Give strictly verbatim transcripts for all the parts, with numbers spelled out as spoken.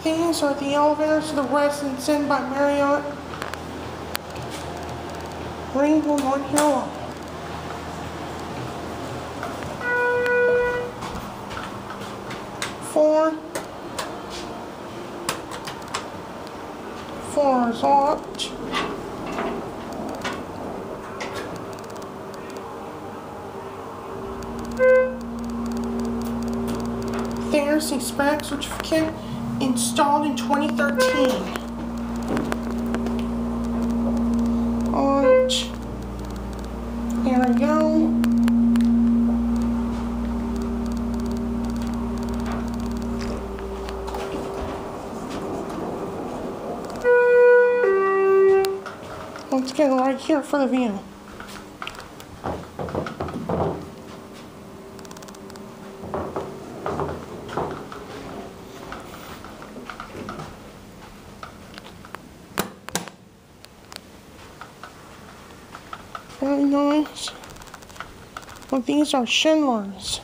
These are the elevators to the Residence Inn by Marriott, Greenville, North Carolina. Four. Four is locked. There's the Hispanic certificate installed in twenty thirteen. Alright. There we go. Let's get right here for the view. Very nice. Well, these are Schindler's.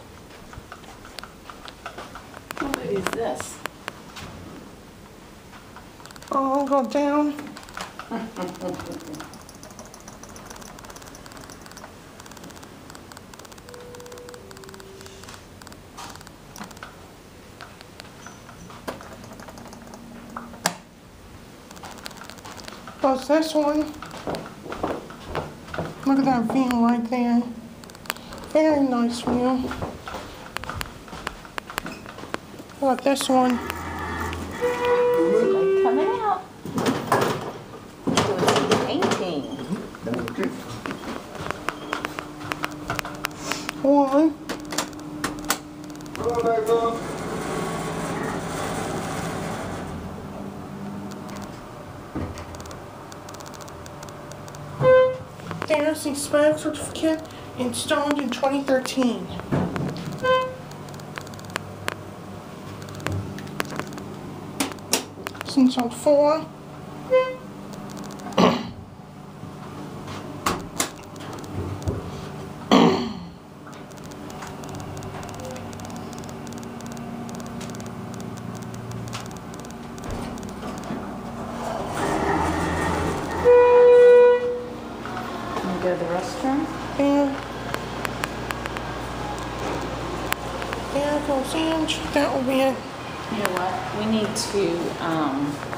What is this? I'll go down. Plus this one. Look at that view right there. Very nice view. Look at this one. Light coming out. Doing painting. One. There's the Hispanic certificate installed in twenty thirteen. Since on four. Go to the restroom. There. There goes Ange. That will be it. You know what? We need to um,